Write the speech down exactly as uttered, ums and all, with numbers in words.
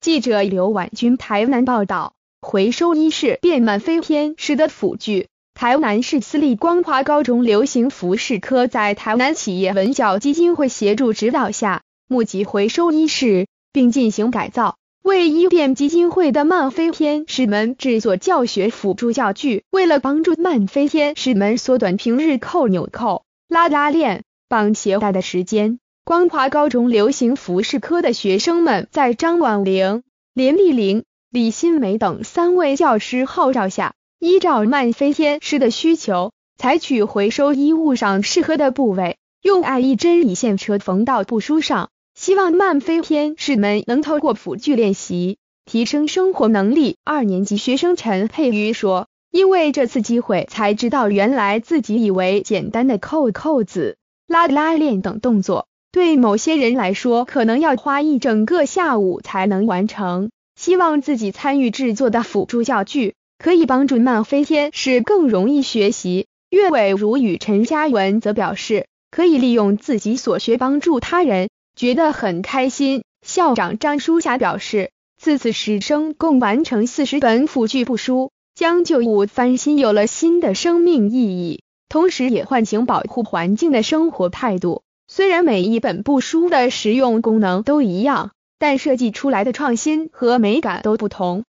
记者刘婉君台南报道，回收衣是变慢飞天式的辅具。台南市私立光华高中流行服饰科在台南企业文教基金会协助指导下，募集回收衣饰，并进行改造，为伊甸基金会的慢飞天使们制作教学辅助教具。为了帮助慢飞天使们缩短平日扣纽扣、拉拉链、绑鞋带的时间，光华高中流行服饰科的学生们在张婉玲、连丽玲、李新梅等三位教师号召下，依照慢飞天师的需求，采取回收衣物上适合的部位，用爱一针一线车缝到布书上，希望慢飞天师们能透过辅具练习，提升生活能力。二年级学生陈佩瑜说，因为这次机会才知道原来自己以为简单的扣扣子、拉拉链等动作，对某些人来说可能要花一整个下午才能完成。希望自己参与制作的辅助教具可以帮助慢飞天使更容易学习。岳伟如与陈嘉文则表示，可以利用自己所学帮助他人，觉得很开心。校长张淑霞表示，此次师生共完成四十本辅具布书，将旧物翻新有了新的生命意义，同时也唤醒保护环境的生活态度。虽然每一本布书的实用功能都一样，但设计出来的创新和美感都不同。